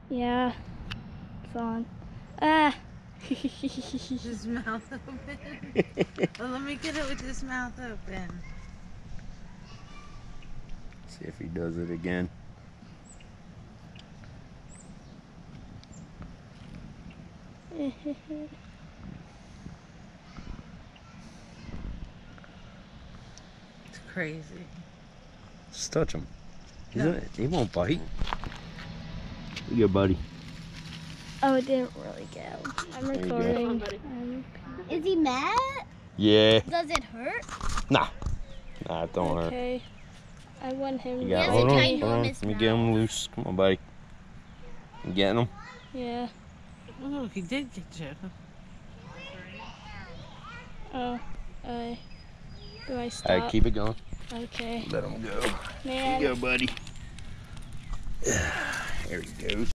Yeah, it's on. Ah! His mouth open. Well, let me get it with his mouth open. See if he does it again. It's crazy. Just touch him. No. He won't bite. You go, buddy. Oh, it didn't really go. I'm There you go. recording. Is he mad? Yeah. Does it hurt? Nah, it don't hurt. Okay. I want him. You He got has a hold on, tiny hold hole in on. his Let me get him loose. Come on, buddy. You getting him? Yeah. Oh, he did get you. Oh. Do I stop? Alright, keep it going. Okay. Let him go. Man. Here you go, buddy. There he goes.